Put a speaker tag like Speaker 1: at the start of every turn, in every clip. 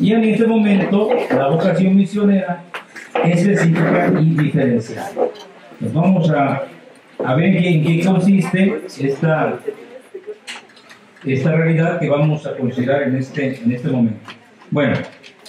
Speaker 1: Y en este momento, la vocación misionera específica y diferencial. Pues vamos a ver en qué consiste esta realidad que vamos a considerar en este momento. Bueno,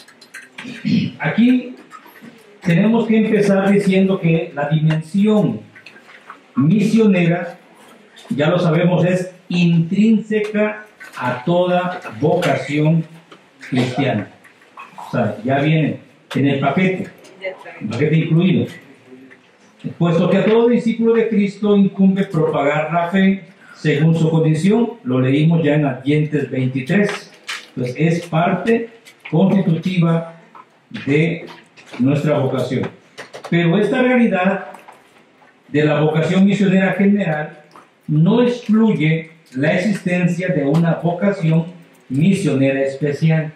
Speaker 1: aquí tenemos que empezar diciendo que la dimensión misionera, ya lo sabemos, es intrínseca a toda vocación cristiana. O sea, ya viene en el paquete incluido. Puesto que a todo discípulo de Cristo incumbe propagar la fe según su condición, lo leímos ya en Advientes 23, pues es parte constitutiva de nuestra vocación. Pero esta realidad de la vocación misionera general no excluye la existencia de una vocación misionera especial.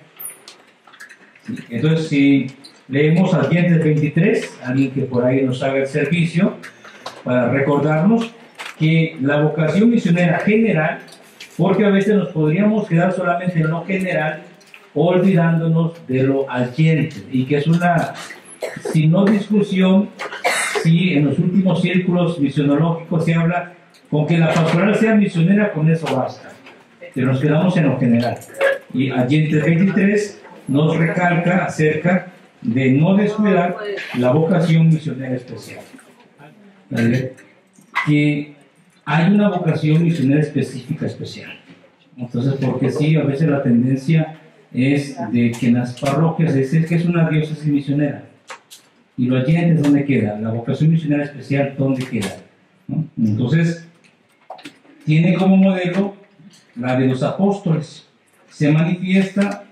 Speaker 1: Entonces, si leemos Advientes 23, alguien que por ahí nos haga el servicio para recordarnos que la vocación misionera general, porque a veces nos podríamos quedar solamente en lo general, olvidándonos de lo adyente, y que es una, si no discusión, si en los últimos círculos misionológicos se habla con que la pastoral sea misionera, con eso basta, que nos quedamos en lo general. Y Advientes 23 nos recalca acerca de no descuidar la vocación misionera especial. ¿Vale? Que hay una vocación misionera específica especial. Entonces, porque sí, a veces la tendencia es de que en las parroquias es que es una diócesis misionera. Y lo oyentes, ¿dónde queda? La vocación misionera especial, ¿dónde queda? ¿No? Entonces, tiene como modelo la de los apóstoles. Se manifiesta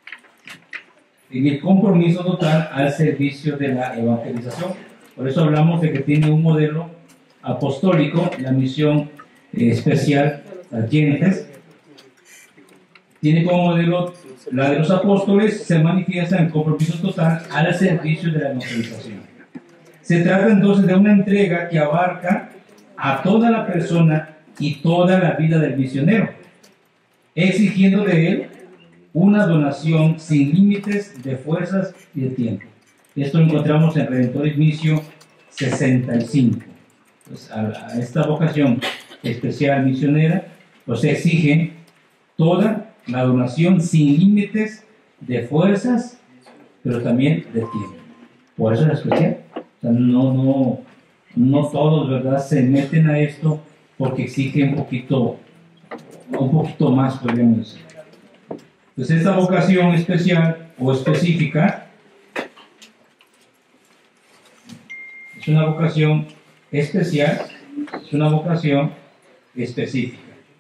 Speaker 1: en el compromiso total al servicio de la evangelización. Por eso hablamos de que tiene un modelo apostólico, la misión especial oyentes. Tiene como modelo la de los apóstoles, se manifiesta en compromiso total al servicio de la evangelización. Se trata entonces de una entrega que abarca a toda la persona y toda la vida del misionero, exigiendo de él una donación sin límites de fuerzas y de tiempo. Esto lo encontramos en Redentoris Missio 65. Pues a esta vocación especial misionera, pues exige toda la donación sin límites de fuerzas, pero también de tiempo. Por eso es especial. O sea, no todos, ¿verdad?, se meten a esto porque exige un poquito más, podríamos decir. Entonces, esta vocación especial o específica es una vocación especial, es una vocación específica.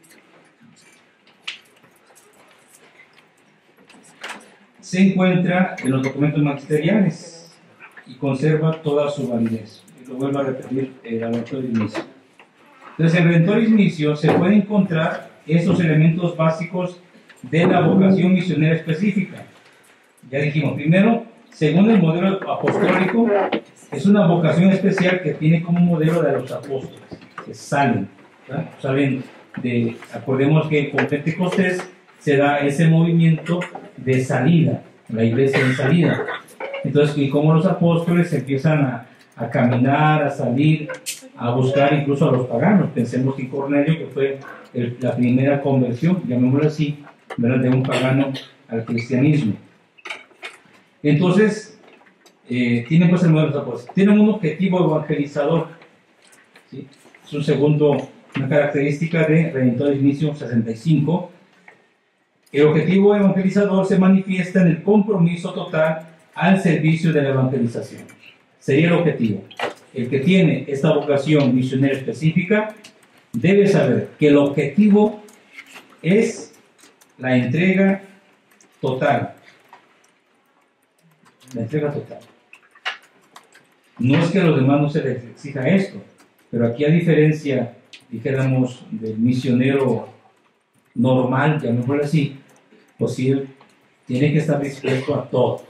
Speaker 1: Se encuentra en los documentos magisteriales y conserva toda su validez. Y lo vuelvo a repetir el Redentoris Missio. Entonces, en Redentoris Missio se pueden encontrar estos elementos básicos de la vocación misionera específica. Ya dijimos, primero, según el modelo apostólico, es una vocación especial que tiene como modelo de los apóstoles, que salen, ¿verdad? Acordemos que con Pentecostés se da ese movimiento de salida, la iglesia en salida. Entonces, y como los apóstoles empiezan a caminar, a salir, a buscar incluso a los paganos. Pensemos en Cornelio, que fue la primera conversión, llamémoslo así, ¿verdad?, de un pagano al cristianismo. Entonces, tienen pues el modelo de los apóstoles. Tienen un objetivo evangelizador, ¿sí? Es una característica de Redentoris Missio 65. El objetivo evangelizador se manifiesta en el compromiso total al servicio de la evangelización. Sería el objetivo. El que tiene esta vocación misionera específica debe saber que el objetivo es la entrega total. La entrega total. No es que a los demás no se les exija esto, pero aquí, a diferencia, dijéramos, del misionero normal, llamémoslo así, pues sí, tiene que estar dispuesto a todo.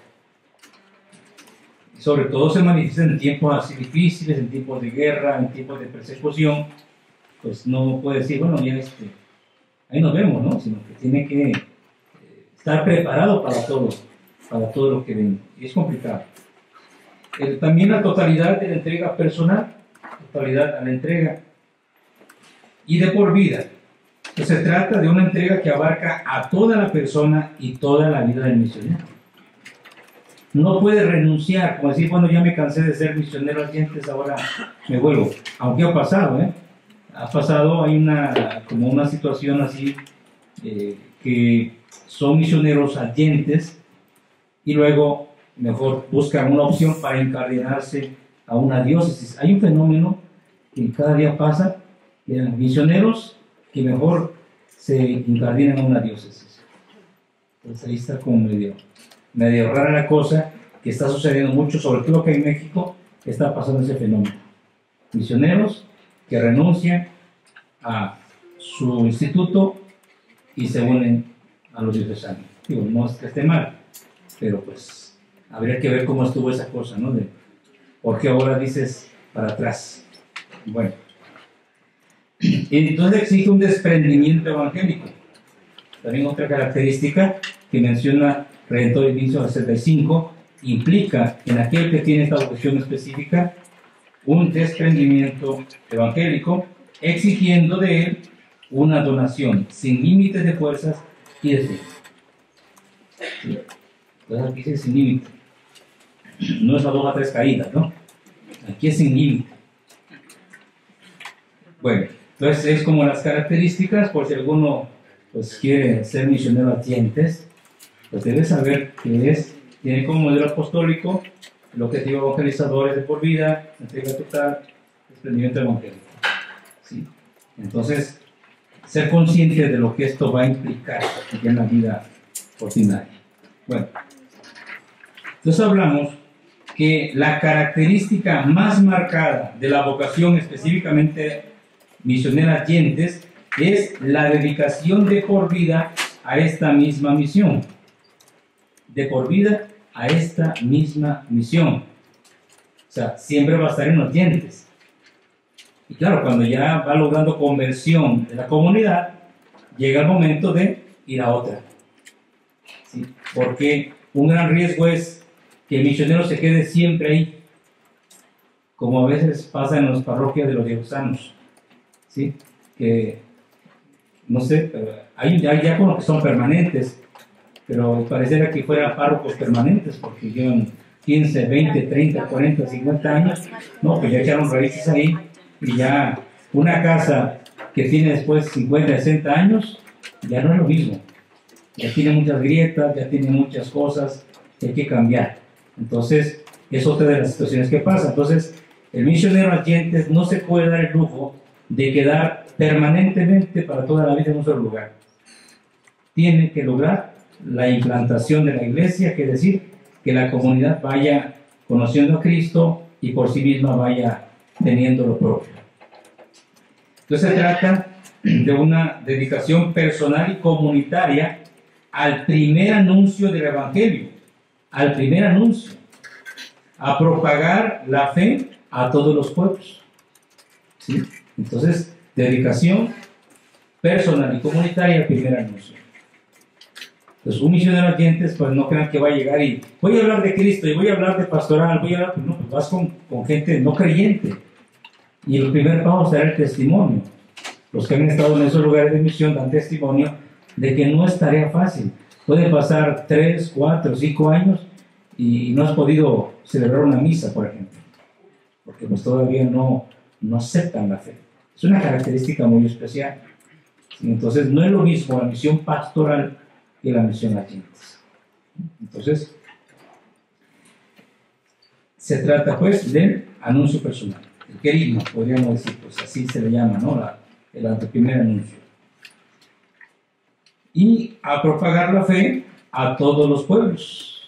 Speaker 1: Sobre todo se manifiesta en tiempos así difíciles, en tiempos de guerra, en tiempos de persecución. Pues no puede decir, bueno, ya ahí nos vemos, ¿no? Sino que tiene que estar preparado para todo. para todo lo que ven. Y es complicado. También la totalidad de la entrega personal, totalidad a la entrega y de por vida. Entonces, se trata de una entrega que abarca a toda la persona y toda la vida del misionero. No puede renunciar, como decir, bueno, ya me cansé de ser misionero antes, ahora me vuelvo. Aunque ha pasado, ha pasado, hay como una situación así, que son misioneros ayentes y luego mejor buscan una opción para incardinarse a una diócesis. Hay un fenómeno que cada día pasa, que eran misioneros que mejor se incardinan a una diócesis. Entonces ahí está como medio rara la cosa, que está sucediendo mucho, sobre todo que en México está pasando ese fenómeno. Misioneros que renuncian a su instituto y se unen a los diocesanos. Digo, no es que esté mal, pero pues habría que ver cómo estuvo esa cosa, ¿no? ¿Por qué ahora dices para atrás? Bueno, entonces exige un desprendimiento evangélico. También otra característica que menciona Redentor Inicio 65 implica en aquel que tiene esta vocación específica un desprendimiento evangélico, exigiendo de él una donación sin límites de fuerzas y de fe. ¿Sí? Entonces aquí dice sin límite. No es a 2 a 3 caídas, ¿no? Aquí es sin límite. Bueno, entonces es como las características, por si alguno pues quiere ser misionero a tientes, pues debe saber que tiene como modelo apostólico el objetivo evangelizador es de por vida, entrega total, desprendimiento evangélico. ¿Sí? Entonces, ser consciente de lo que esto va a implicar en la vida ordinaria. Bueno, entonces hablamos que la característica más marcada de la vocación específicamente misionera Yentes es la dedicación de por vida a esta misma misión. De por vida a esta misma misión. O sea, siempre va a estar en los dientes. Y claro, cuando ya va logrando conversión de la comunidad, llega el momento de ir a otra. ¿Sí? Porque un gran riesgo es que el misionero se quede siempre ahí, como a veces pasa en las parroquias de los diocesanos. ¿Sí? Que, no sé, pero hay ya con los que son permanentes, pero pareciera que fueran párrocos permanentes, porque llevan 15, 20, 30, 40, 50 años, no, pues ya echaron raíces ahí, y ya una casa que tiene después 50, 60 años, ya no es lo mismo, ya tiene muchas grietas, ya tiene muchas cosas que hay que cambiar. Entonces, es otra de las situaciones que pasa. Entonces, el misionero Yentes no se puede dar el lujo de quedar permanentemente para toda la vida en un solo lugar. Tiene que lograr la implantación de la iglesia, que es decir, que la comunidad vaya conociendo a Cristo y por sí misma vaya teniendo lo propio. Entonces se trata de una dedicación personal y comunitaria al primer anuncio del Evangelio, al primer anuncio, a propagar la fe a todos los pueblos. ¿Sí? Entonces, dedicación personal y comunitaria al primer anuncio. Entonces, un misionero a dientes, pues no crean que va a llegar y voy a hablar de Cristo y voy a hablar de pastoral, voy a hablar, pues no, pues vas con gente no creyente. Y el primer paso será el testimonio. Los que han estado en esos lugares de misión dan testimonio de que no es tarea fácil. Pueden pasar 3, 4, 5 años y no has podido celebrar una misa, por ejemplo, porque pues todavía no aceptan la fe. Es una característica muy especial. Entonces, no es lo mismo la misión pastoral que la misión a dientes. Entonces, se trata pues del anuncio personal, el querigma, podríamos decir, pues así se le llama, ¿no? El primer anuncio. Y a propagar la fe a todos los pueblos.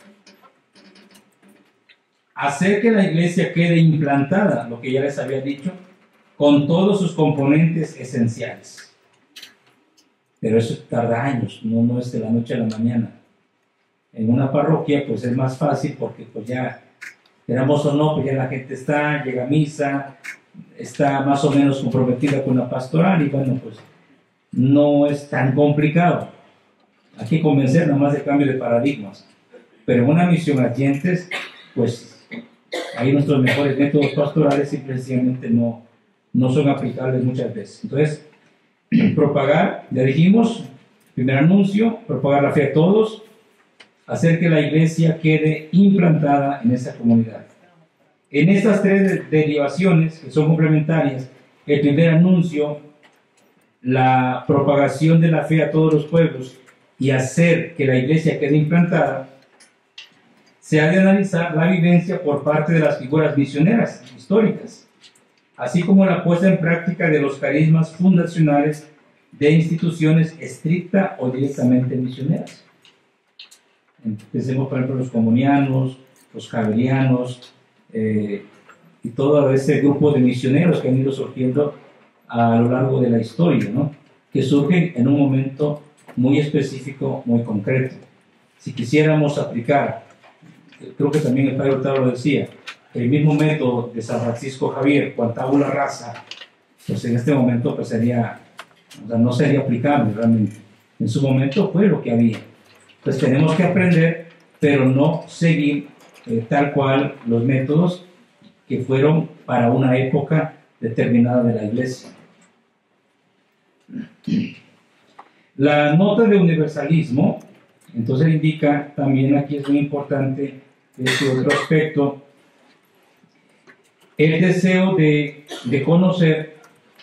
Speaker 1: Hacer que la iglesia quede implantada, lo que ya les había dicho, con todos sus componentes esenciales. Pero eso tarda años, no es de la noche a la mañana. En una parroquia pues es más fácil porque pues ya, queramos o no, pues ya la gente llega a misa, está más o menos comprometida con la pastoral y bueno, pues no es tan complicado. Hay que convencer nada más de cambio de paradigmas. pero en una misión a dientes, pues ahí nuestros mejores métodos pastorales simplemente no son aplicables muchas veces. Entonces, propagar, ya dijimos, primer anuncio, propagar la fe a todos, hacer que la iglesia quede implantada en esa comunidad. En estas tres derivaciones, que son complementarias, el primer anuncio, la propagación de la fe a todos los pueblos y hacer que la iglesia quede implantada, se ha de analizar la vivencia por parte de las figuras misioneras históricas, así como la puesta en práctica de los carismas fundacionales de instituciones estricta o directamente misioneras. Pensemos, por ejemplo, los comunianos, los javerianos, y todo ese grupo de misioneros que han ido surgiendo a lo largo de la historia, ¿no? Que surgen en un momento muy específico, muy concreto. Si quisiéramos aplicar, creo que también el padre Hurtado lo decía, el mismo método de San Francisco Javier, tabula rasa, pues en este momento pues sería, o sea, no sería aplicable realmente. En su momento fue lo que había. Pues tenemos que aprender, pero no seguir tal cual los métodos que fueron para una época determinada de la iglesia. La nota de universalismo, entonces indica también, aquí es muy importante este otro aspecto, el deseo de conocer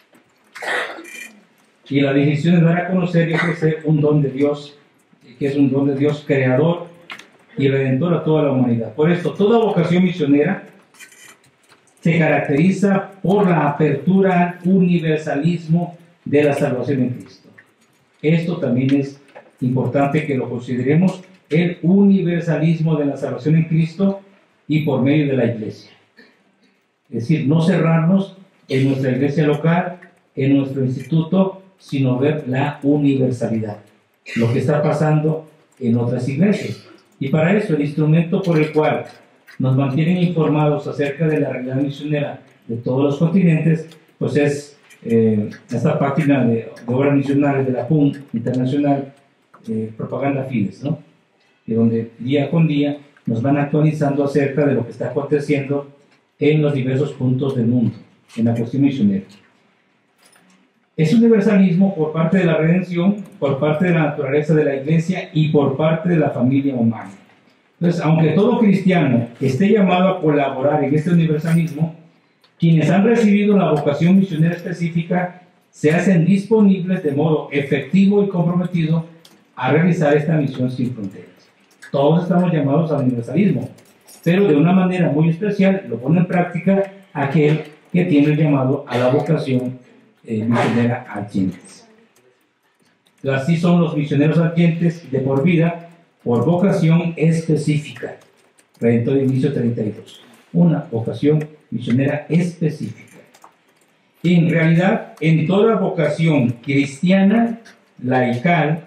Speaker 1: y la decisión de dar a conocer y ofrecer un don de Dios, que es un don de Dios creador y redentor a toda la humanidad. Por esto, toda vocación misionera se caracteriza por la apertura al universalismo de la salvación en Cristo. Esto también es importante que lo consideremos, el universalismo de la salvación en Cristo y por medio de la iglesia. Es decir, no cerrarnos en nuestra iglesia local, en nuestro instituto, sino ver la universalidad, lo que está pasando en otras iglesias. Y para eso el instrumento por el cual nos mantienen informados acerca de la realidad misionera de todos los continentes, pues es esta página de obras misionales de la PUN Internacional, Propaganda Fides, ¿no? Y donde día con día nos van actualizando acerca de lo que está aconteciendo en los diversos puntos del mundo, en la cuestión misionera. Es universalismo por parte de la redención, por parte de la naturaleza de la iglesia y por parte de la familia humana. Entonces, aunque todo cristiano esté llamado a colaborar en este universalismo, quienes han recibido la vocación misionera específica se hacen disponibles de modo efectivo y comprometido a realizar esta misión sin fronteras. Todos estamos llamados al universalismo, pero de una manera muy especial lo pone en práctica aquel que tiene el llamado a la vocación misionera ardientes. Así son los misioneros ardientes de por vida, por vocación específica. Redentor inicio 32. Una vocación misionera específica. Y en realidad, en toda vocación cristiana, laical,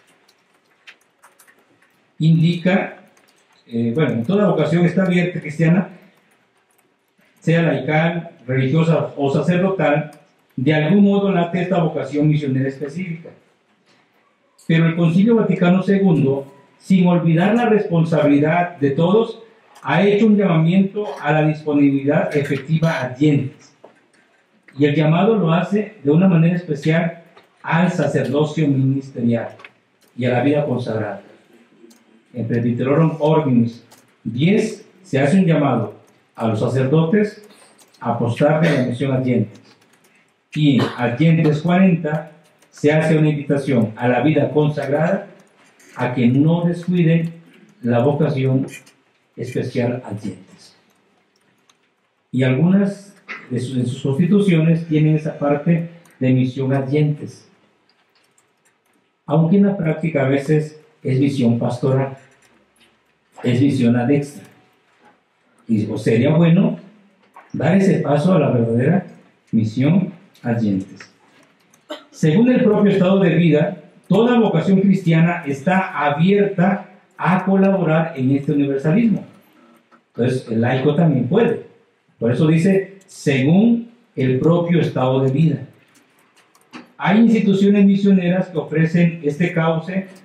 Speaker 1: indica, en toda vocación está abierta cristiana, sea laical, religiosa o sacerdotal, de algún modo late esta vocación misionera específica. Pero el Concilio Vaticano II, sin olvidar la responsabilidad de todos, ha hecho un llamamiento a la disponibilidad efectiva a dientes. Y el llamado lo hace de una manera especial al sacerdocio ministerial y a la vida consagrada. En Presbyterorum Ordinis 10 se hace un llamado a los sacerdotes a apostar de la misión a dientes. Y a dientes 40 se hace una invitación a la vida consagrada a que no descuiden la vocación especial a dientes. Y algunas de sus constituciones tienen esa parte de misión a dientes, aunque en la práctica a veces es misión pastoral, es misión adextra. Y sería bueno dar ese paso a la verdadera misión a dientes. Según el propio estado de vida, toda vocación cristiana está abierta a colaborar en este universalismo. Entonces, el laico también puede. Por eso dice, según el propio estado de vida. Hay instituciones misioneras que ofrecen este cauce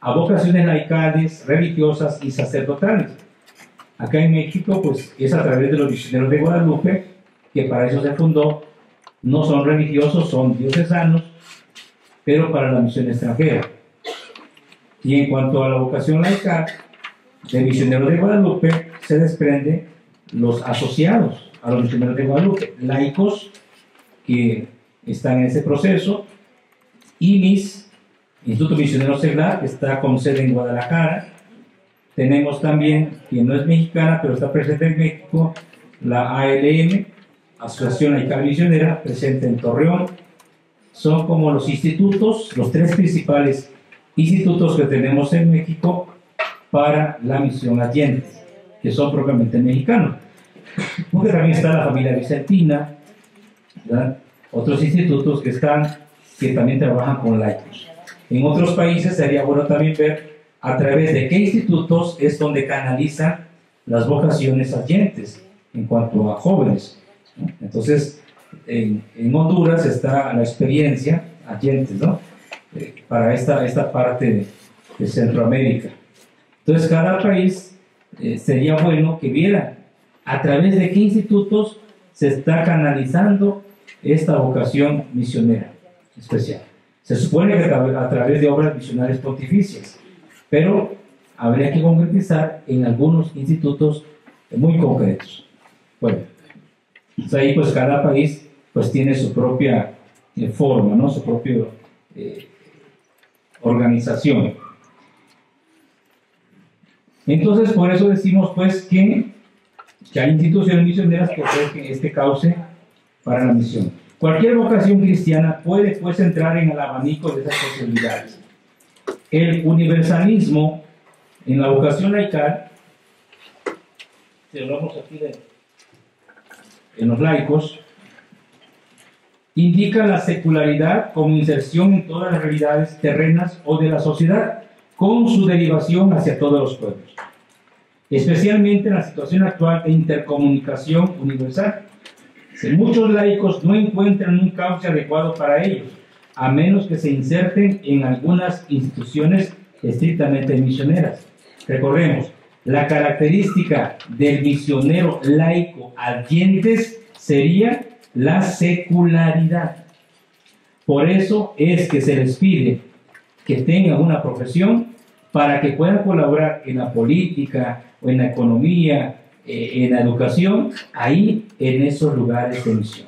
Speaker 1: a vocaciones laicales, religiosas y sacerdotales. Acá en México, pues es a través de los misioneros de Guadalupe, que para eso se fundó. No son religiosos, son diocesanos, pero para la misión extranjera. Y en cuanto a la vocación laical de misioneros de Guadalupe, se desprende los asociados a los misioneros de Guadalupe, laicos que están en ese proceso, y MIS, Instituto Misionero Seglar, que está con sede en Guadalajara. Tenemos también, que no es mexicana, pero está presente en México, la ALM, Asociación Laical Misionera, presente en Torreón. Son como los institutos, los tres principales institutos que tenemos en México para la misión Allentes, que son propiamente mexicanos. Porque también está la familia Vicentina, ¿verdad? Otros institutos que también trabajan con laicos. En otros países sería bueno también ver a través de qué institutos es donde canalizan las vocaciones Allentes en cuanto a jóvenes, ¿no? Entonces, en Honduras está la experiencia Allentes, ¿no? Para esta parte de Centroamérica. Entonces, cada país sería bueno que viera a través de qué institutos se está canalizando esta vocación misionera especial. Se supone que a través de obras misionales pontificias, pero habría que concretizar en algunos institutos muy concretos. Bueno, pues ahí pues cada país pues tiene su propia forma, ¿no? Su propia organización. Entonces, por eso decimos pues que hay instituciones misioneras que ofrecen este cauce para la misión. Cualquier vocación cristiana puede pues entrar en el abanico de esas posibilidades. El universalismo en la vocación laical, si hablamos aquí en los laicos, indica la secularidad como inserción en todas las realidades terrenas o de la sociedad, con su derivación hacia todos los pueblos, especialmente en la situación actual de intercomunicación universal. Muchos laicos no encuentran un cauce adecuado para ellos, a menos que se inserten en algunas instituciones estrictamente misioneras. Recordemos, la característica del misionero laico Allentes sería la secularidad. Por eso es que se les pide que tengan una profesión para que puedan colaborar en la política o en la economía, en la educación, ahí en esos lugares de misión.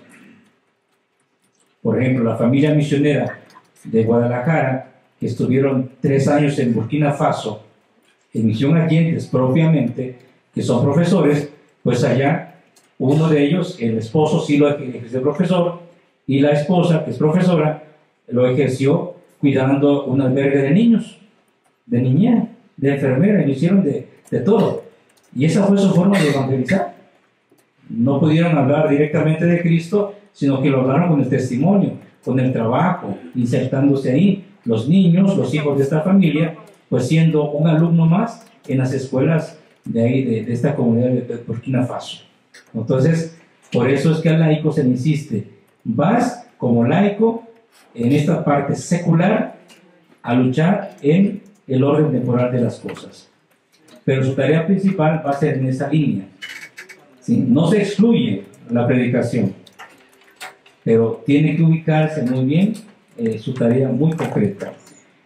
Speaker 1: Por ejemplo, la familia misionera de Guadalajara, que estuvieron 3 años en Burkina Faso, en misión Allentes propiamente, que son profesores, pues allá uno de ellos, el esposo sí lo ejerció profesor, y la esposa, que es profesora, lo ejerció cuidando un albergue de niños, de niñera, de enfermera, y lo hicieron de todo. Y esa fue su forma de evangelizar. No pudieron hablar directamente de Cristo, sino que lo hablaron con el testimonio, con el trabajo, insertándose ahí. Los niños, los hijos de esta familia, pues siendo un alumno más en las escuelas de ahí, de esta comunidad de Burkina Faso. Entonces, por eso es que al laico se le insiste, vas como laico en esta parte secular a luchar en el orden temporal de las cosas. Pero su tarea principal va a ser en esa línea. ¿Sí? No se excluye la predicación, pero tiene que ubicarse muy bien su tarea muy concreta.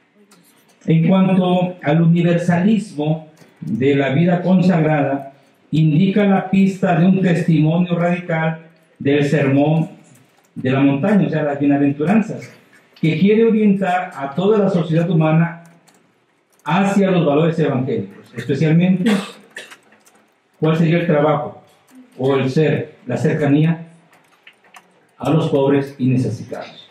Speaker 1: En cuanto al universalismo de la vida consagrada, indica la pista de un testimonio radical del sermón de la montaña, o sea, las bienaventuranzas, que quiere orientar a toda la sociedad humana hacia los valores evangélicos. Especialmente, ¿cuál sería el trabajo o el ser, la cercanía a los pobres y necesitados?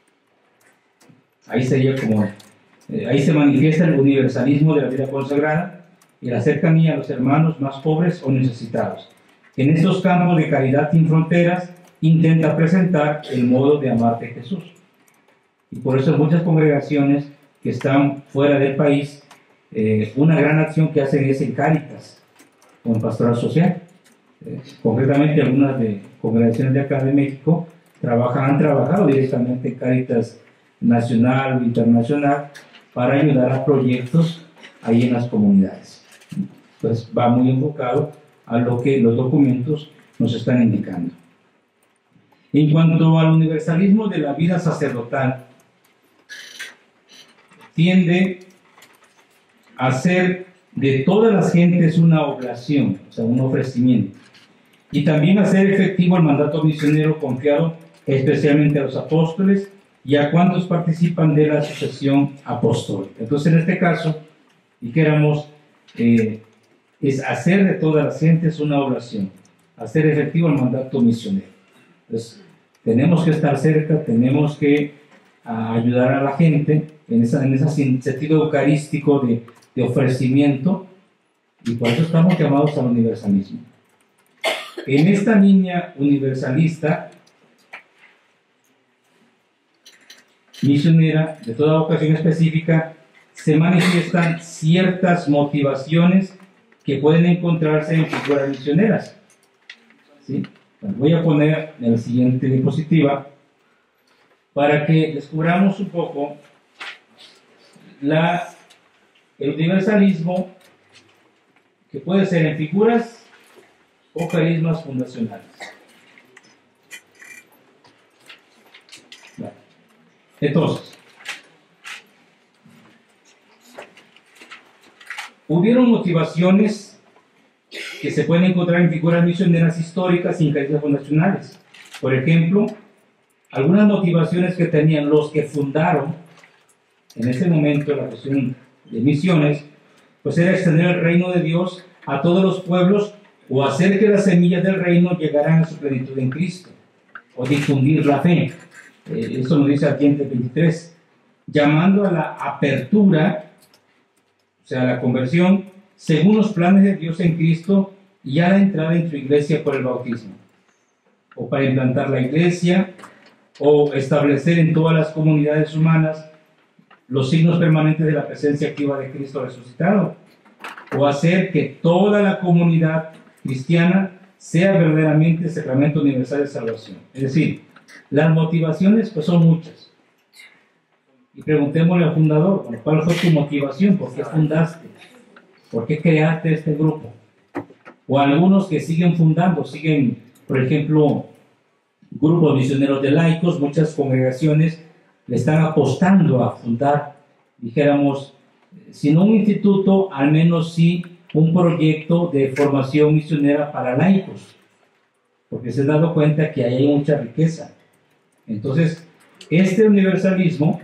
Speaker 1: Ahí sería como, ahí se manifiesta el universalismo de la vida consagrada y la cercanía a los hermanos más pobres o necesitados. En estos campos de caridad sin fronteras, intenta presentar el modo de amar de Jesús. Y por eso muchas congregaciones que están fuera del país, una gran acción que hacen es en Cáritas, con pastoral social. Concretamente, algunas de congregaciones de acá de México han trabajado directamente en Cáritas nacional o internacional, para ayudar a proyectos ahí en las comunidades. Pues va muy enfocado a lo que los documentos nos están indicando. En cuanto al universalismo de la vida sacerdotal, tiende a hacer de todas las gentes una oblación, o sea, un ofrecimiento, y también hacer efectivo el mandato misionero confiado especialmente a los apóstoles y a cuantos participan de la sucesión apostólica. Entonces, en este caso, dijéramos, es hacer de todas las gentes una oblación, hacer efectivo el mandato misionero. Entonces, tenemos que estar cerca, tenemos que ayudar a la gente en ese sentido eucarístico de ofrecimiento, y por eso estamos llamados al universalismo. En esta línea universalista, misionera, de toda vocación específica, se manifiestan ciertas motivaciones que pueden encontrarse en figuras misioneras. ¿Sí? Bueno, voy a poner en la siguiente diapositiva para que descubramos un poco el universalismo, que puede ser en figuras o carismas fundacionales. Bueno, entonces, hubieron motivaciones que se pueden encontrar en figuras misioneras históricas y en carismas fundacionales. Por ejemplo, algunas motivaciones que tenían los que fundaron en ese momento la cuestión de misiones, pues era extender el reino de Dios a todos los pueblos, o hacer que las semillas del reino llegaran a su plenitud en Cristo, o difundir la fe. Eso nos dice Adviento 23, llamando a la apertura, o sea, a la conversión, según los planes de Dios en Cristo, y a la entrada en su iglesia por el bautismo, o para implantar la iglesia, o establecer en todas las comunidades humanas los signos permanentes de la presencia activa de Cristo resucitado, o hacer que toda la comunidad cristiana sea verdaderamente sacramento universal de salvación. Es decir, las motivaciones pues son muchas. Y preguntémosle al fundador, bueno, ¿cuál fue tu motivación? ¿Por qué fundaste? ¿Por qué creaste este grupo? O algunos que siguen fundando, siguen, por ejemplo, grupos misioneros de laicos, muchas congregaciones le están apostando a fundar, dijéramos, si no un instituto, al menos sí un proyecto de formación misionera para laicos, porque se han dado cuenta que ahí hay mucha riqueza. Entonces, este universalismo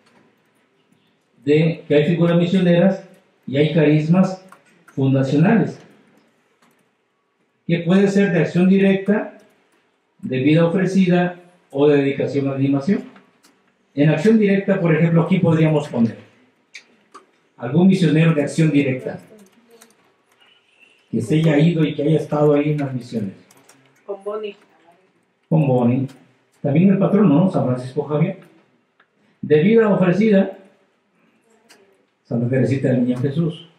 Speaker 1: de que hay figuras misioneras y hay carismas fundacionales, que puede ser de acción directa, de vida ofrecida o de dedicación a la animación. En acción directa, por ejemplo, aquí podríamos poner algún misionero de acción directa que se haya ido y que haya estado ahí en las misiones.
Speaker 2: Con Boni.
Speaker 1: Con Boni. También el patrono, ¿no? San Francisco Javier. De vida ofrecida, Santa Teresita del Niño Jesús.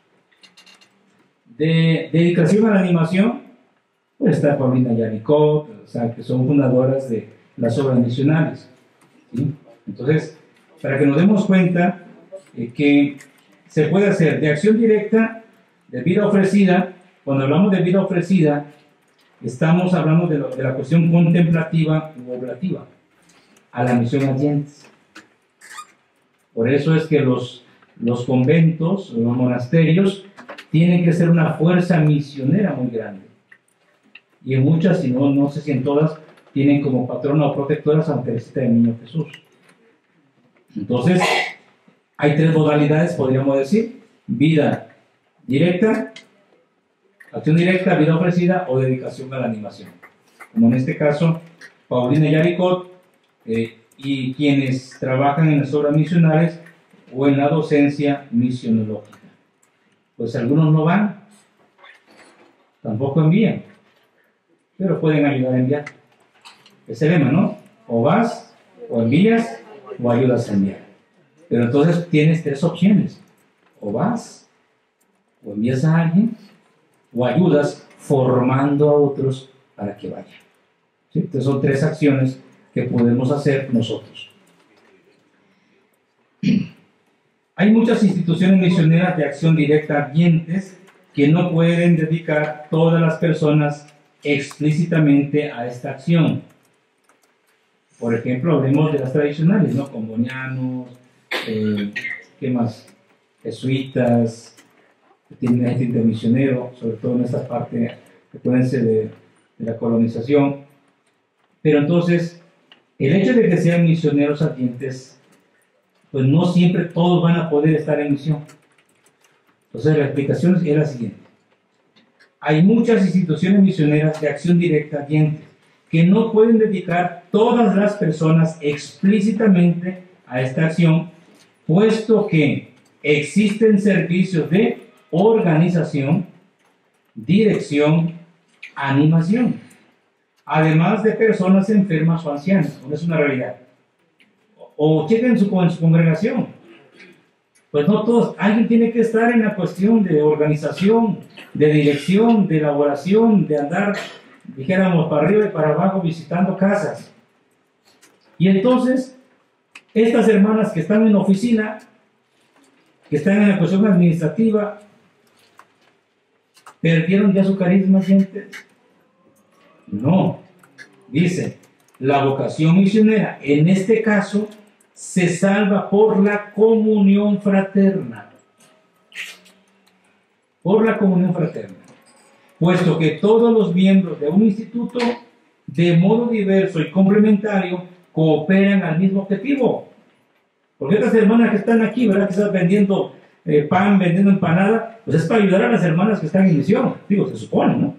Speaker 1: De dedicación a la animación, pues está Paulina Yaricot, o sea, que son fundadoras de las obras misionales. ¿Sí? Entonces, para que nos demos cuenta que se puede hacer de acción directa, de vida ofrecida. Cuando hablamos de vida ofrecida, estamos hablando de la cuestión contemplativa u oblativa, a la misión adyentes. Por eso es que los conventos, los monasterios, tienen que ser una fuerza misionera muy grande. Y en muchas, si no, no sé si en todas, tienen como patrona o protectora Santa Teresita del Niño Jesús. Entonces, hay tres modalidades, podríamos decir: vida directa, acción directa, vida ofrecida o dedicación a la animación. Como en este caso, Paulina Yaricot y quienes trabajan en las obras misionales o en la docencia misionológica. Pues algunos no van, tampoco envían, pero pueden ayudar a enviar. Es el lema, ¿no? O vas, o envías, o ayudas a enviar. Pero entonces tienes tres opciones: o vas, o envías a alguien, o ayudas formando a otros para que vayan. ¿Sí? Entonces son tres acciones que podemos hacer nosotros. Hay muchas instituciones misioneras de acción directa ardientes que no pueden dedicar todas las personas explícitamente a esta acción. Por ejemplo, hablemos de las tradicionales, ¿no? Combonianos, ¿qué más? Jesuitas, que tienen agente misionero, sobre todo en esta parte que pueden ser de la colonización. Pero entonces, el hecho de que sean misioneros ardientes, pues no siempre todos van a poder estar en misión. Entonces, la explicación es la siguiente. Hay muchas instituciones misioneras de acción directa ardientes que no pueden dedicar todas las personas explícitamente a esta acción, puesto que existen servicios de organización, dirección, animación, además de personas enfermas o ancianas. No es una realidad. O chequen en su congregación. Pues no todos, alguien tiene que estar en la cuestión de organización, de dirección, de elaboración, de andar, dijéramos, para arriba y para abajo visitando casas. Y entonces, estas hermanas que están en la oficina, que están en la cuestión administrativa, ¿perdieron ya su carisma, gente? No. Dice, la vocación misionera, en este caso, se salva por la comunión fraterna. Por la comunión fraterna. Puesto que todos los miembros de un instituto, de modo diverso y complementario, cooperan al mismo objetivo. Porque estas hermanas que están aquí, ¿verdad? Que están vendiendo pan, vendiendo empanada, pues es para ayudar a las hermanas que están en misión. Digo, se supone, ¿no?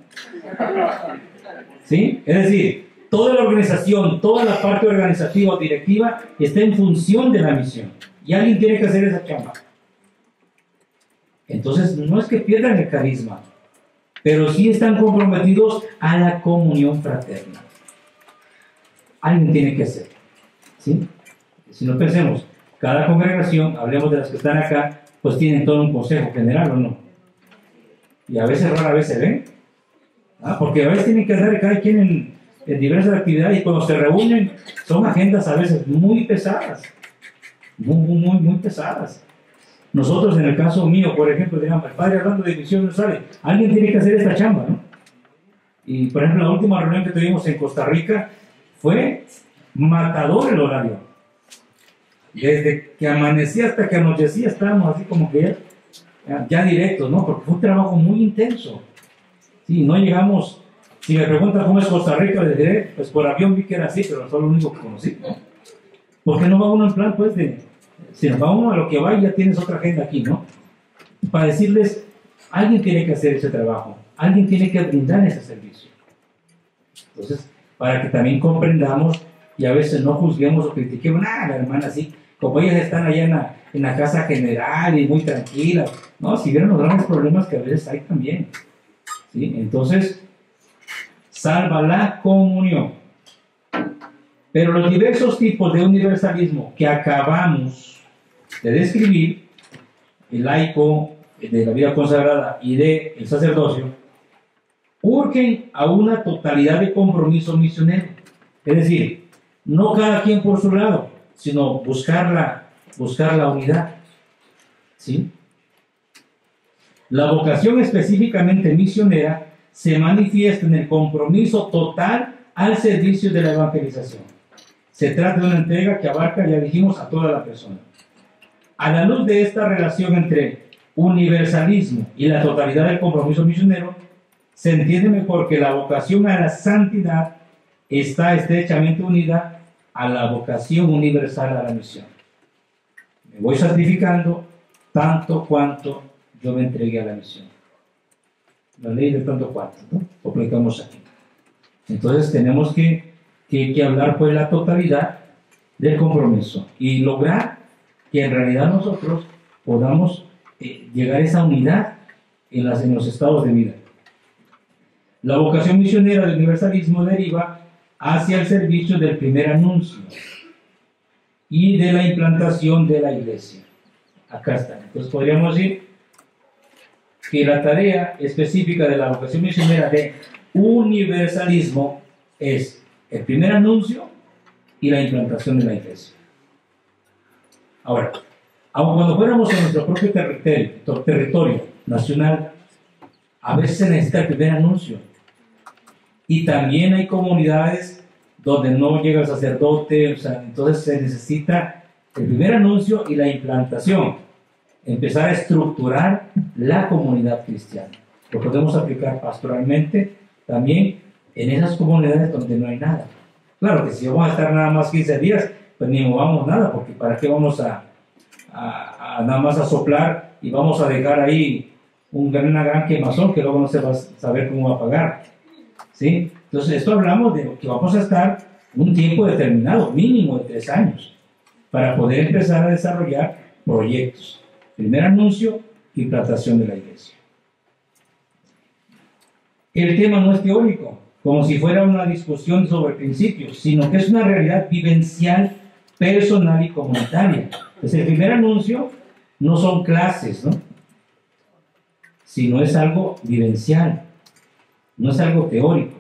Speaker 1: ¿Sí? Es decir, toda la organización, toda la parte organizativa o directiva está en función de la misión. Y alguien tiene que hacer esa chamba. Entonces, no es que pierdan el carisma, pero sí están comprometidos a la comunión fraterna. Alguien tiene que hacer. ¿Sí? Si no pensemos, cada congregación, hablemos de las que están acá, pues tienen todo un consejo general, ¿o no? Y a veces, rara vez se ven. Porque a veces tienen que andar cada quien en diversas actividades, y cuando se reúnen son agendas a veces muy pesadas, muy pesadas. Nosotros, en el caso mío, por ejemplo, digamos, el padre hablando de misión no sabe, alguien tiene que hacer esta chamba, ¿no? Y por ejemplo, la última reunión que tuvimos en Costa Rica fue matador el horario. Desde que amanecía hasta que anochecía estábamos así como que ya directos, ¿no? Porque fue un trabajo muy intenso. Sí, no llegamos. Si me preguntan cómo es Costa Rica, les diré, pues por avión vi que era así, pero fue lo único que conocí, ¿no? Porque no va uno en plan, pues, si nos va uno a lo que va y ya tienes otra agenda aquí, ¿no? Para decirles, alguien tiene que hacer ese trabajo, alguien tiene que brindar ese servicio. Entonces, para que también comprendamos y a veces no juzguemos o critiquemos, la hermana sí, como ellas están allá en la casa general y muy tranquilas, ¿no? Si vieron los grandes problemas que a veces hay también, ¿sí? Entonces, salva la comunión. Pero los diversos tipos de universalismo que acabamos de describir, el laico, de la vida consagrada y del sacerdocio, urgen a una totalidad de compromiso misionero. Es decir, no cada quien por su lado, sino buscar la unidad. ¿Sí? La vocación específicamente misionera se manifiesta en el compromiso total al servicio de la evangelización. Se trata de una entrega que abarca, ya dijimos, a toda la persona. A la luz de esta relación entre universalismo y la totalidad del compromiso misionero, se entiende mejor que la vocación a la santidad está estrechamente unida a la vocación universal a la misión. Me voy santificando tanto cuanto yo me entregué a la misión. La ley de tanto cuanto, ¿no? Lo aplicamos aquí. Entonces tenemos que hablar pues la totalidad del compromiso y lograr que en realidad nosotros podamos llegar a esa unidad en los estados de vida. La vocación misionera del universalismo deriva hacia el servicio del primer anuncio y de la implantación de la iglesia. Acá está. Entonces podríamos decir que la tarea específica de la vocación misionera de universalismo es el primer anuncio y la implantación de la iglesia. Ahora, Aun cuando fuéramos en nuestro propio territorio nacional, a veces se necesita el primer anuncio. Y también hay comunidades donde no llega el sacerdote, o sea, entonces se necesita el primer anuncio y la implantación. Empezar a estructurar la comunidad cristiana. Lo podemos aplicar pastoralmente también en esas comunidades donde no hay nada. Claro que si vamos a estar nada más 15 días, pues ni movamos nada, porque ¿para qué vamos a nada más a soplar y vamos a dejar ahí una gran quemazón que luego no se va a saber cómo va a pagar? ¿Sí? Entonces, esto hablamos de que vamos a estar un tiempo determinado, mínimo de 3 años, para poder empezar a desarrollar proyectos. Primer anuncio, implantación de la iglesia. El tema no es teórico, como si fuera una discusión sobre principios, sino que es una realidad vivencial, personal y comunitaria. Entonces, el primer anuncio no son clases, ¿no? Sino es algo vivencial, no es algo teórico.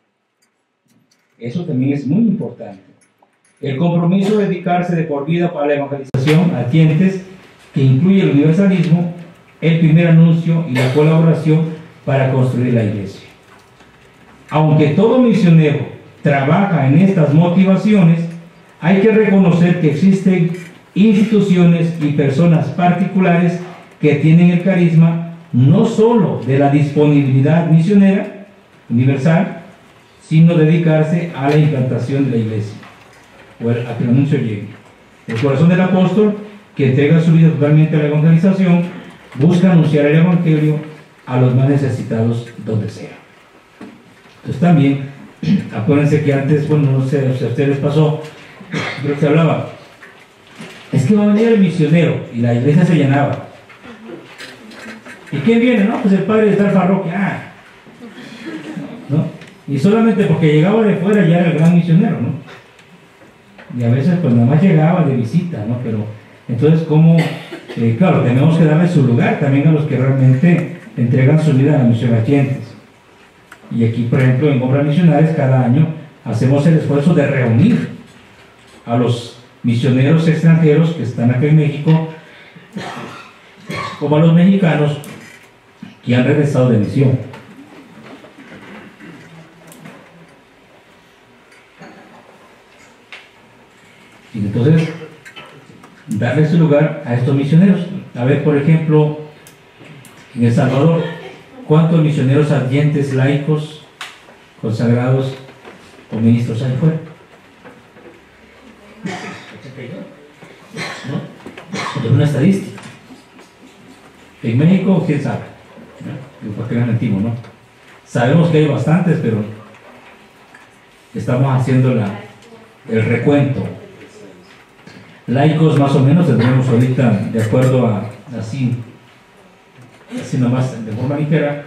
Speaker 1: Eso también es muy importante. El compromiso de dedicarse de por vida para la evangelización a clientes, que incluye el universalismo, el primer anuncio y la colaboración para construir la iglesia. Aunque todo misionero trabaja en estas motivaciones, hay que reconocer que existen instituciones y personas particulares que tienen el carisma no solo de la disponibilidad misionera universal, sino dedicarse a la implantación de la iglesia, o a que el anuncio llegue. El corazón del apóstol, que entrega su vida totalmente a la evangelización, busca anunciar el evangelio a los más necesitados donde sea. Entonces también, acuérdense que antes, bueno, no sé si a ustedes les pasó, creo que se hablaba, es que va a venir el misionero, y la iglesia se llenaba. ¿Y quién viene? No, pues el padre de tal parroquia. ¿No? Y solamente porque llegaba de fuera ya era el gran misionero, ¿no? Y a veces pues nada más llegaba de visita, ¿no? Pero entonces como, claro, tenemos que darle su lugar también a los que realmente entregan su vida a la misión a clientes. Y aquí, por ejemplo, en Obras Misionales, cada año hacemos el esfuerzo de reunir a los misioneros extranjeros que están acá en México, como a los mexicanos que han regresado de misión. Y entonces, darle su lugar a estos misioneros. A ver, por ejemplo, en El Salvador, ¿cuántos misioneros ardientes, laicos, consagrados o ministros hay fuera? ¿No? Es una estadística. En México, quién sabe, ¿no? Porque eran antiguos, ¿no? Sabemos que hay bastantes, pero estamos haciendo el recuento. Laicos más o menos tendremos ahorita, de acuerdo a así nomás de forma ligera,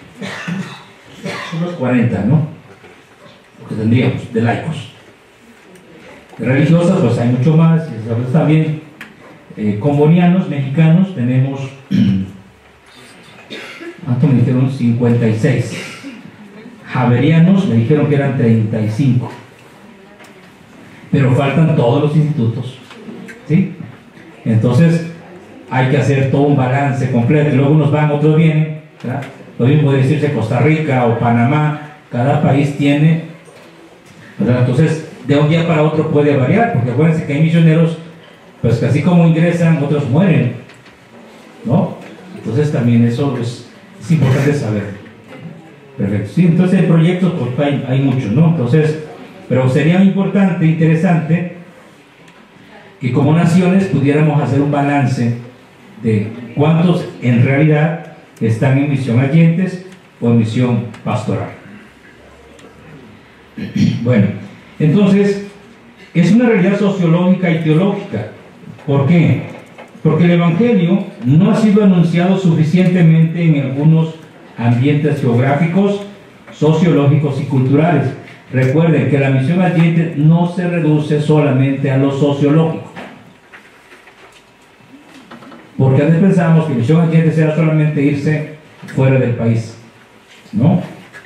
Speaker 1: unos 40, ¿no? Lo que tendríamos de laicos. De religiosas, pues hay mucho más, y sabes también. Combonianos, mexicanos, tenemos, ¿cuánto me dijeron? 56. Javerianos me dijeron que eran 35. Pero faltan todos los institutos, ¿sí? Entonces hay que hacer todo un balance completo. Luego unos van, otros vienen, ¿verdad? Lo mismo puede decirse Costa Rica o Panamá. Cada país tiene, ¿verdad? Entonces de un día para otro puede variar, porque acuérdense que hay misioneros pues que así como ingresan, otros mueren, ¿no? Entonces también eso es importante saber. Perfecto. Sí, entonces en proyectos pues hay muchos, ¿no? Entonces, pero sería importante, interesante, que como naciones pudiéramos hacer un balance de cuántos en realidad están en misión agentes o en misión pastoral. Bueno, entonces, es una realidad sociológica y teológica. ¿Por qué? Porque el Evangelio no ha sido anunciado suficientemente en algunos ambientes geográficos, sociológicos y culturales. Recuerden que la misión agente no se reduce solamente a lo sociológico. Porque antes pensábamos que misión agente era solamente irse fuera del país, ¿no?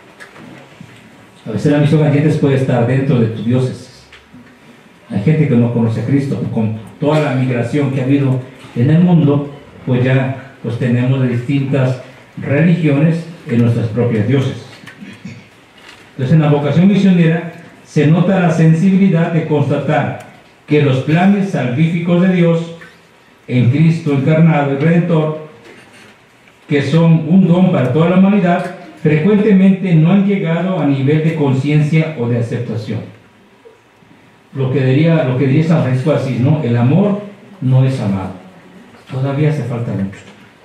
Speaker 1: A veces la misión agente puede estar dentro de tu diócesis. Hay gente que no conoce a Cristo, con toda la migración que ha habido en el mundo, pues ya pues tenemos de distintas religiones en nuestras propias diócesis. Entonces, en la vocación misionera se nota la sensibilidad de constatar que los planes salvíficos de Dios en Cristo encarnado y Redentor, que son un don para toda la humanidad, frecuentemente no han llegado a nivel de conciencia o de aceptación. Lo que diría San Francisco de Asís, ¿no? El amor no es amado. Todavía hace falta mucho.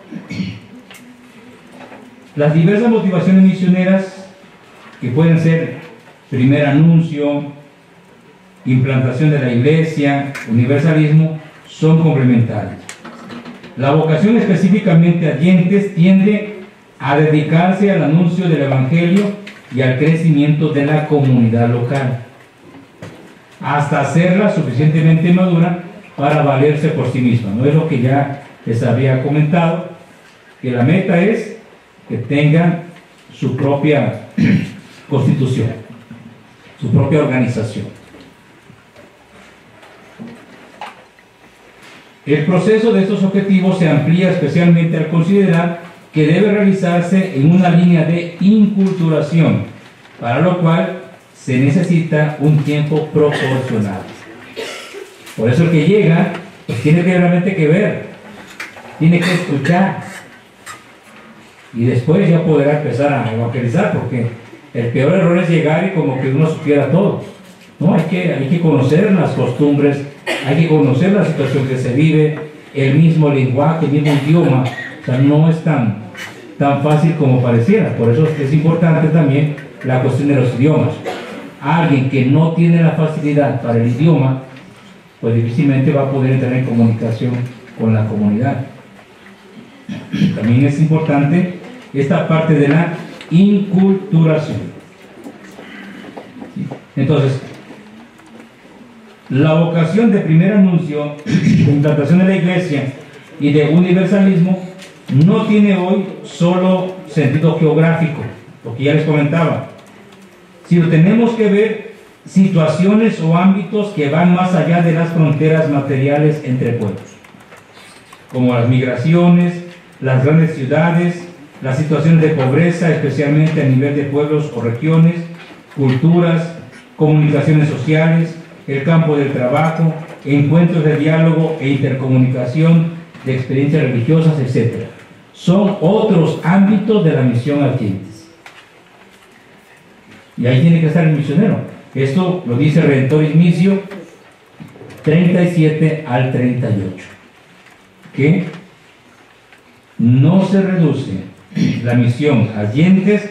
Speaker 1: Las diversas motivaciones misioneras, que pueden ser primer anuncio, implantación de la iglesia, universalismo, son complementarias. La vocación específicamente a dientes tiende a dedicarse al anuncio del Evangelio y al crecimiento de la comunidad local, hasta hacerla suficientemente madura para valerse por sí misma. No es lo que ya les había comentado, que la meta es que tengan su propia constitución, su propia organización. El proceso de estos objetivos se amplía especialmente al considerar que debe realizarse en una línea de inculturación, para lo cual se necesita un tiempo proporcional. Por eso el que llega, pues tiene realmente que ver, tiene que escuchar, y después ya podrá empezar a evangelizar, porque el peor error es llegar y como que uno supiera todo. No, hay que conocer las costumbres, hay que conocer la situación que se vive, el mismo lenguaje, el mismo idioma. O sea, no es tan fácil como pareciera. Por eso es importante también la cuestión de los idiomas. Alguien que no tiene la facilidad para el idioma, pues difícilmente va a poder entrar en comunicación con la comunidad. También es importante esta parte de la inculturación. Entonces, la vocación de primer anuncio, de implantación de la iglesia y de universalismo no tiene hoy solo sentido geográfico, porque ya les comentaba, sino tenemos que ver situaciones o ámbitos que van más allá de las fronteras materiales entre pueblos, como las migraciones, las grandes ciudades, las situaciones de pobreza, especialmente a nivel de pueblos o regiones, culturas, comunicaciones sociales, el campo del trabajo, encuentros de diálogo e intercomunicación de experiencias religiosas, etc. Son otros ámbitos de la misión a dientes. Y ahí tiene que estar el misionero. Esto lo dice Redentoris Missio 37 al 38. Que no se reduce la misión a dientes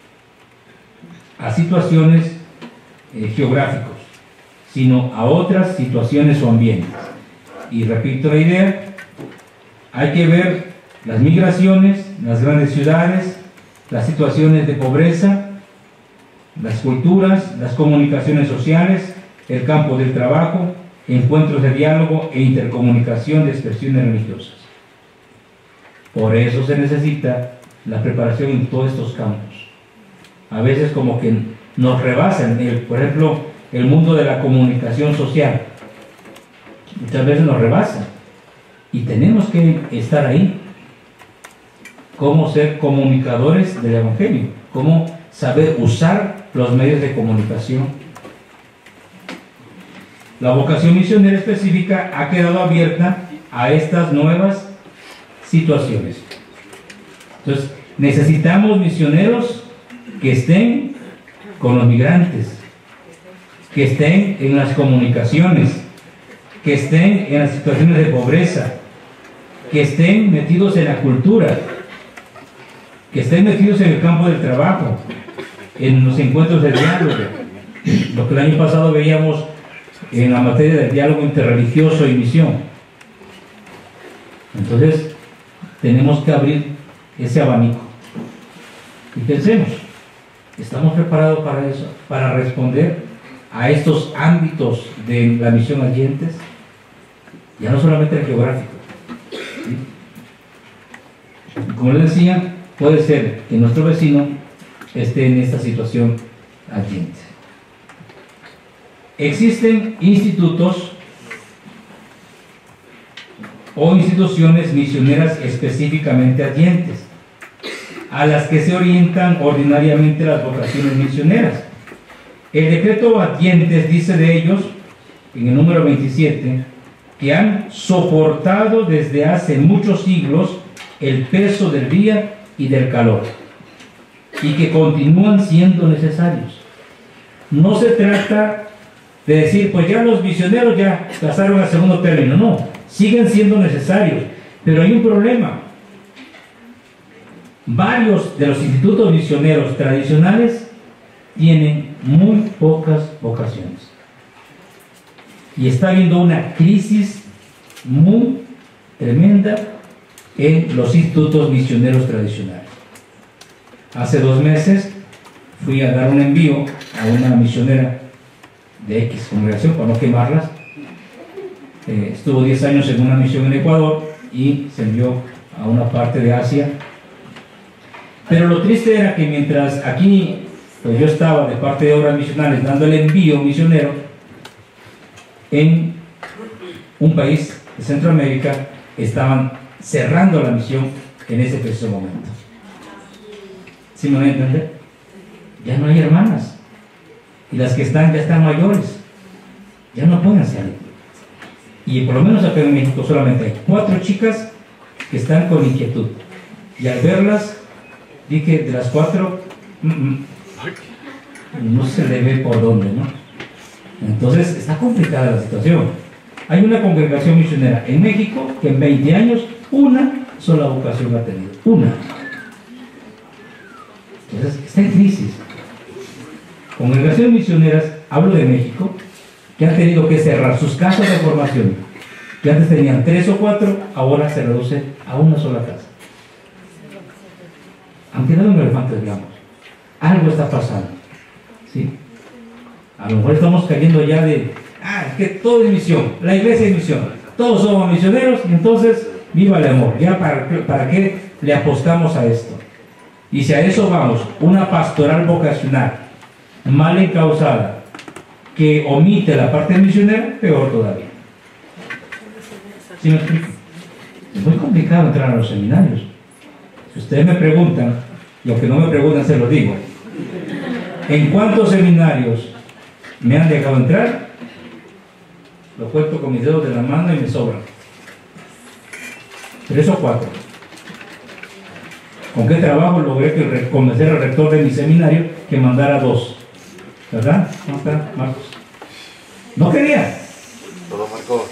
Speaker 1: a situaciones geográficas, sino a otras situaciones o ambientes. Y repito la idea, hay que ver las migraciones, las grandes ciudades, las situaciones de pobreza, las culturas, las comunicaciones sociales, el campo del trabajo, encuentros de diálogo e intercomunicación de expresiones religiosas. Por eso se necesita la preparación en todos estos campos. A veces como que nos rebasan, por ejemplo, el mundo de la comunicación social. Muchas veces nos rebasa y tenemos que estar ahí. Cómo ser comunicadores del Evangelio, cómo saber usar los medios de comunicación. La vocación misionera específica ha quedado abierta a estas nuevas situaciones. Entonces, necesitamos misioneros que estén con los migrantes, que estén en las comunicaciones, que estén en las situaciones de pobreza, que estén metidos en la cultura, que estén metidos en el campo del trabajo, en los encuentros de diálogo, lo que el año pasado veíamos en la materia del diálogo interreligioso y misión. Entonces, tenemos que abrir ese abanico y pensemos, ¿estamos preparados para eso? Para responder a estos ámbitos de la misión a dientes, ya no solamente el geográfico, ¿sí? Como les decía, puede ser que nuestro vecino esté en esta situación a dientes. Existen institutos o instituciones misioneras específicamente adyentes, a las que se orientan ordinariamente las vocaciones misioneras. El decreto adyentes dice de ellos, en el número 27, que han soportado desde hace muchos siglos el peso del día y del calor, y que continúan siendo necesarios. No se trata de decir, pues ya los misioneros ya pasaron al segundo término. No, siguen siendo necesarios, pero hay un problema. Varios de los institutos misioneros tradicionales tienen muy pocas vocaciones. Y está habiendo una crisis muy tremenda en los institutos misioneros tradicionales. Hace 2 meses fui a dar un envío a una misionera de X congregación, para no quemarlas. Estuvo 10 años en una misión en Ecuador y se envió a una parte de Asia. Pero lo triste era que mientras aquí pues yo estaba de parte de Obras Misionales dando el envío misionero, en un país de Centroamérica estaban cerrando la misión en ese preciso momento. ¿Sí me van a entender? Ya no hay hermanas, y las que están ya están mayores, ya no pueden salir. Y por lo menos acá en México solamente hay 4 chicas que están con inquietud, y al verlas dije, de las 4 no se le ve por dónde, ¿no? Entonces está complicada la situación. Hay una congregación misionera en México que en 20 años una sola vocación ha tenido, una. Entonces está en crisis. Congregaciones misioneras, hablo de México, que han tenido que cerrar sus casas de formación, que antes tenían 3 o 4, ahora se reduce a una sola casa. Aunque no un elefante, digamos, algo está pasando, ¿sí? A lo mejor estamos cayendo ya de, es que todo es misión, la iglesia es misión, todos somos misioneros, y entonces viva el amor. Ya para qué le apostamos a esto. Y si a eso vamos, una pastoral vocacional mal encauzada que omite la parte misionera, peor todavía. ¿Sí me explico? Es muy complicado entrar a los seminarios. Si ustedes me preguntan, y aunque no me preguntan se lo digo, ¿en cuántos seminarios me han dejado entrar? Lo cuento con mis dedos de la mano y me sobran 3 o 4. ¿Con qué trabajo logré convencer al rector de mi seminario que mandara 2? ¿Verdad? ¿Cómo está, Marcos? No quería.
Speaker 2: Todo Marcos.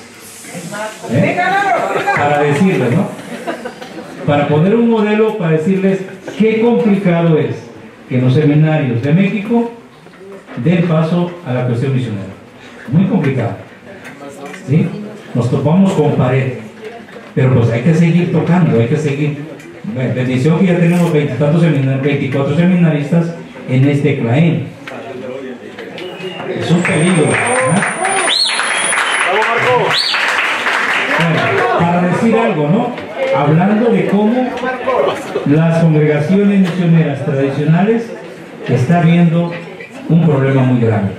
Speaker 1: Para decirles, ¿no? Para poner un modelo, para decirles qué complicado es que en los seminarios de México den paso a la cuestión misionera. Muy complicado, ¿sí? Nos topamos con pared, pero pues hay que seguir tocando, hay que seguir. Bendición que ya tenemos 24 seminaristas en este CLAEN. Es un peligro, ¿no? Bueno, para decir algo, ¿no? Hablando de cómo las congregaciones misioneras tradicionales está viendo un problema muy grave.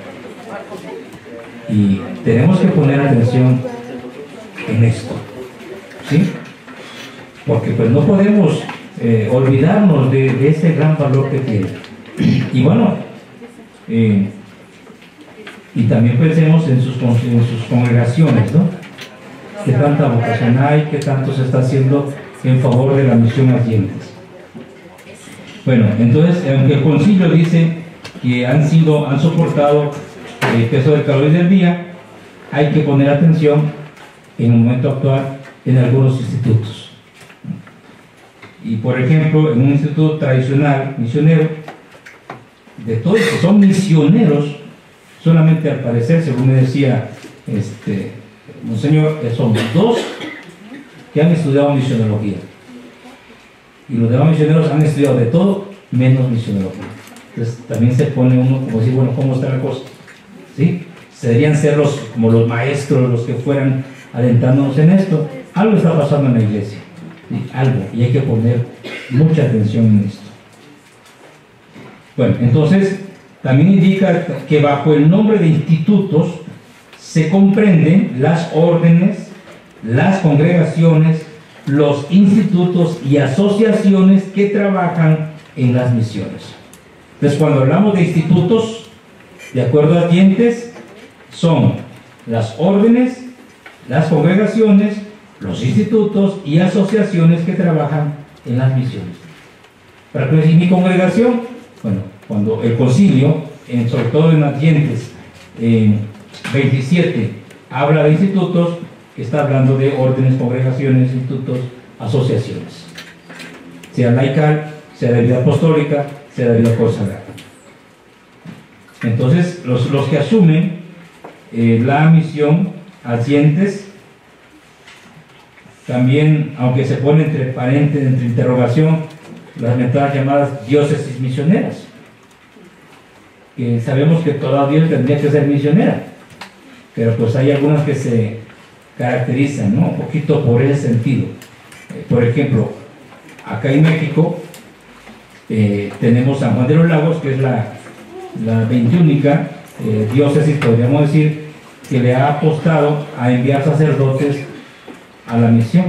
Speaker 1: Y tenemos que poner atención en esto, ¿sí? Porque pues no podemos olvidarnos de ese gran valor que tiene. Y bueno, y también pensemos en sus congregaciones, ¿no? Qué tanta vocación hay, qué tanto se está haciendo en favor de la misión adyentes. Bueno, entonces, aunque el concilio dice que han soportado el peso del calor y del día, hay que poner atención en el momento actual en algunos institutos. Y por ejemplo, en un instituto tradicional misionero, de todos los que son misioneros, solamente al parecer, según me decía Monseñor, son 2 que han estudiado misionología. Y los demás misioneros han estudiado de todo menos misionología. Entonces también se pone uno como decir, bueno, ¿cómo está la cosa? ¿Sí? Deberían ser como los maestros los que fueran adentrándonos en esto. Algo está pasando en la iglesia, ¿sí? Algo, y hay que poner mucha atención en esto. Bueno, entonces también indica que bajo el nombre de institutos se comprenden las órdenes, las congregaciones, los institutos y asociaciones que trabajan en las misiones. Entonces, cuando hablamos de institutos, de acuerdo a Dientes, son las órdenes, las congregaciones, los institutos y asociaciones que trabajan en las misiones. Para que decir mi congregación, bueno, cuando el concilio, sobre todo en Dientes 27, habla de institutos, está hablando de órdenes, congregaciones, institutos, asociaciones, sea laical, sea de vida apostólica, sea de vida consagrada. Entonces, los que asumen la misión Dientes, también, aunque se pone entre paréntesis, entre interrogación, las mentadas llamadas diócesis misioneras, que sabemos que toda diócesis tendría que ser misionera, pero pues hay algunas que se caracterizan, ¿no?, un poquito por ese sentido. Por ejemplo, acá en México tenemos San Juan de los Lagos, que es la 21ª diócesis, podríamos decir, que le ha apostado a enviar sacerdotes a la misión.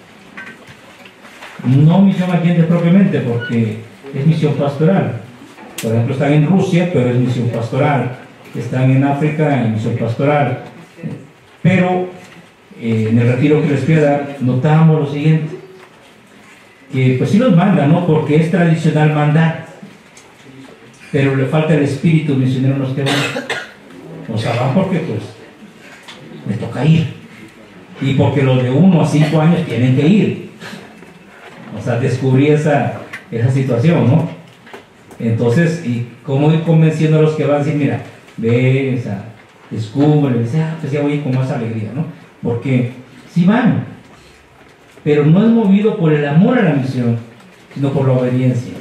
Speaker 1: No misión Dientes propiamente, porque es misión pastoral. Por ejemplo, están en Rusia, pero es misión pastoral. Están en África, en misión pastoral. Pero en el retiro que les queda, notábamos lo siguiente, que pues sí los mandan, ¿no?, porque es tradicional mandar, pero le falta el espíritu misionero en los que van. O sea, van porque pues me toca ir, y porque los de 1 a 5 años tienen que ir. O sea, descubrí esa situación, ¿no? Entonces, ¿y cómo ir convenciendo a los que van a decir, mira, ve, o sea, descubre, dice, pues ya voy con más alegría, ¿no? Porque sí van, pero no es movido por el amor a la misión, sino por la obediencia.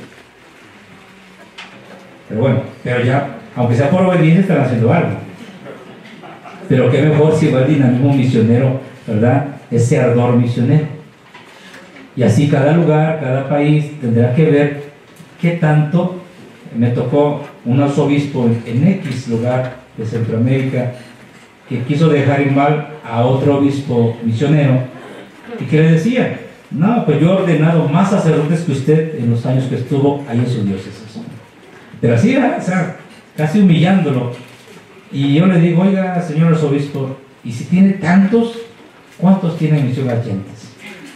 Speaker 1: Pero bueno, pero ya, aunque sea por obediencia, están haciendo algo. Pero qué mejor si va el dinamismo misionero, ¿verdad? Ese ardor misionero. Y así cada lugar, cada país tendrá que ver qué tanto. Me tocó un arzobispo en X lugar de Centroamérica que quiso dejar ir mal a otro obispo misionero y que le decía, no, pues yo he ordenado más sacerdotes que usted en los años que estuvo ahí en su diócesis. Pero así era, o sea, casi humillándolo. Y yo le digo, oiga, señor arzobispo, y si tiene tantos, ¿cuántos tiene misión Dientes?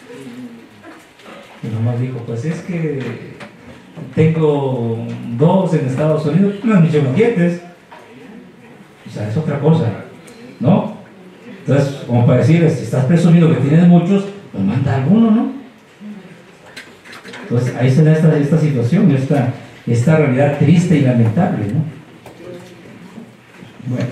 Speaker 1: Y nomás dijo, pues es que tengo 2 en Estados Unidos, no es misión Dientes. O sea, es otra cosa, ¿no? Entonces, como para decir, si estás presumiendo que tienes muchos, pues manda alguno, ¿no? Entonces, ahí se da esta situación, esta realidad triste y lamentable, ¿no? Bueno,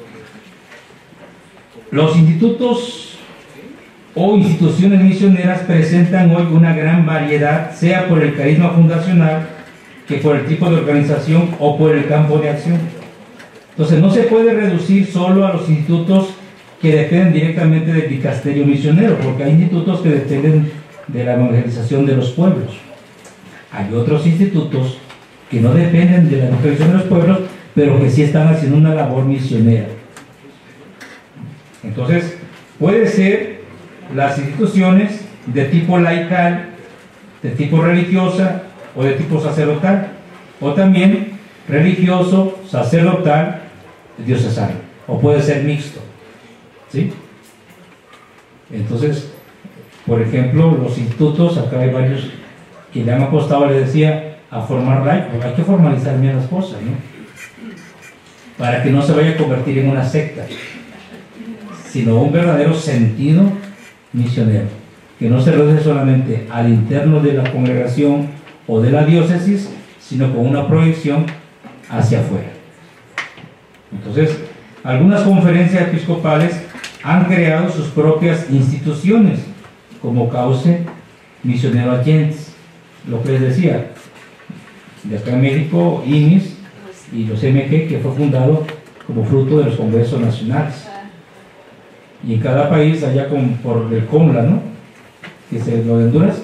Speaker 1: los institutos o instituciones misioneras presentan hoy una gran variedad, sea por el carisma fundacional, que por el tipo de organización o por el campo de acción. Entonces, no se puede reducir solo a los institutos que dependen directamente del dicasterio misionero, porque hay institutos que dependen de la evangelización de los pueblos. Hay otros institutos que no dependen de la evangelización de los pueblos, pero que sí están haciendo una labor misionera. Entonces, puede ser las instituciones de tipo laical, de tipo religiosa o de tipo sacerdotal, o también religioso, sacerdotal, diocesano, o puede ser mixto, ¿sí? Entonces, por ejemplo, los institutos, acá hay varios que le han apostado, le decía, a formar laicos. Hay que formalizar bien las cosas, ¿no?, para que no se vaya a convertir en una secta, sino un verdadero sentido misionero, que no se reduce solamente al interno de la congregación o de la diócesis, sino con una proyección hacia afuera. Entonces, algunas conferencias episcopales han creado sus propias instituciones, como Cauce Misionero Dientes, lo que les decía, de acá en México, IMIS y los MG, que fue fundado como fruto de los congresos nacionales. Y en cada país, allá por el COMLA, ¿no?, que es lo de Honduras,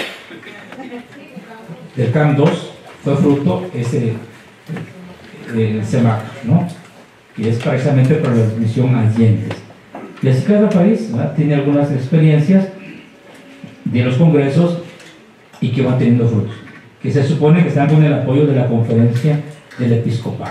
Speaker 1: del CAM 2, fue fruto ese CEMAC, ¿no?, que es precisamente para la misión Dientes. Y así cada país, ¿verdad?, tiene algunas experiencias de los congresos y que van teniendo frutos, que se supone que están con el apoyo de la conferencia del episcopado.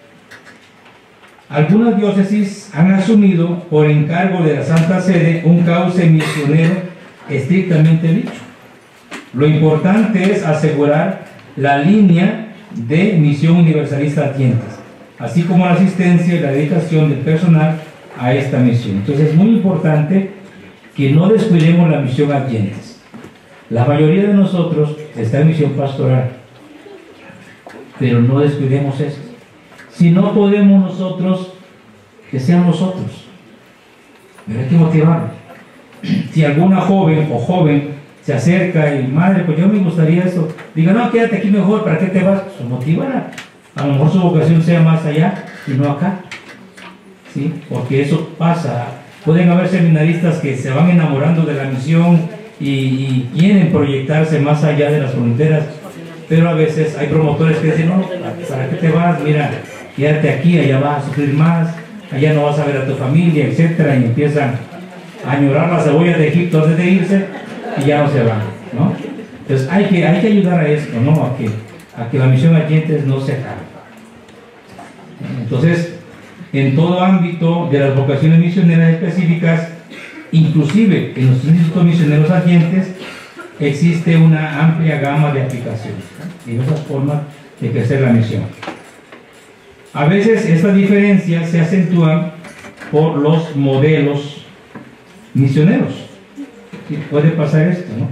Speaker 1: Algunas diócesis han asumido por encargo de la Santa Sede un cauce misionero estrictamente dicho. Lo importante es asegurar la línea de misión universalista a Dientes, así como la asistencia y la dedicación del personal a esta misión. Entonces es muy importante que no descuidemos la misión a Dientes. La mayoría de nosotros está en misión pastoral, pero no descuidemos esto. Si no podemos nosotros, que sean nosotros, pero hay que motivarnos. Si alguna joven o joven se acerca y, madre, pues yo me gustaría eso, diga, no, quédate aquí mejor, ¿para qué te vas? Pues motívala. A lo mejor su vocación sea más allá y no acá, ¿sí? Porque eso pasa. Pueden haber seminaristas que se van enamorando de la misión y quieren proyectarse más allá de las fronteras, pero a veces hay promotores que dicen, no, ¿para qué te vas? Mira, quédate aquí, allá vas a sufrir más, allá no vas a ver a tu familia, etcétera, y empiezan a añorar la cebolla de Egipto antes de irse y ya no se van, ¿no? Entonces hay que ayudar a esto, ¿no? A que la misión a Dientes no se acabe. Entonces, en todo ámbito de las vocaciones misioneras específicas, inclusive en los institutos misioneros ardientes, existe una amplia gama de aplicaciones, ¿no?, y esas formas de crecer la misión. A veces estas diferencias se acentúan por los modelos misioneros. ¿Sí? Puede pasar esto, ¿no?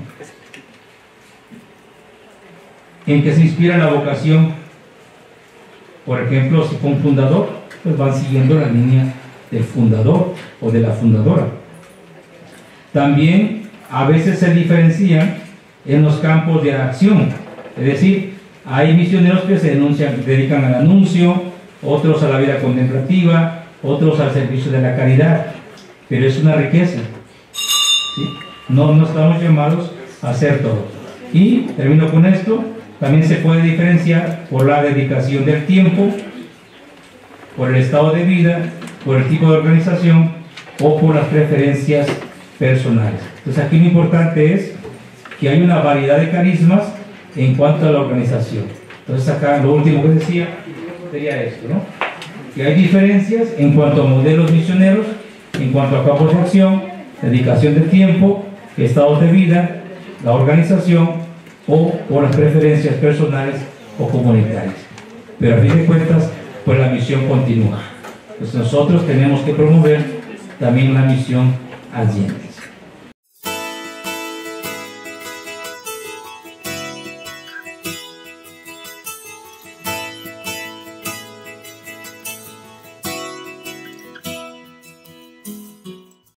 Speaker 1: En que se inspira la vocación. Por ejemplo, si fue un fundador, pues van siguiendo la línea del fundador o de la fundadora. También a veces se diferencian en los campos de acción, es decir, hay misioneros que se dedican al anuncio, otros a la vida contemplativa, otros al servicio de la caridad, pero es una riqueza, ¿sí? No estamos llamados a hacer todo. Y termino con esto, también se puede diferenciar por la dedicación del tiempo, por el estado de vida, por el tipo de organización o por las preferencias personales. Entonces aquí lo importante es que hay una variedad de carismas en cuanto a la organización. Entonces acá lo último que decía sería esto, ¿no? Que hay diferencias en cuanto a modelos misioneros, en cuanto a campos de acción, dedicación del tiempo, estados de vida, la organización o por las preferencias personales o comunitarias. Pero a fin de cuentas, pues la misión continúa. Pues nosotros tenemos que promover también la misión ardiente.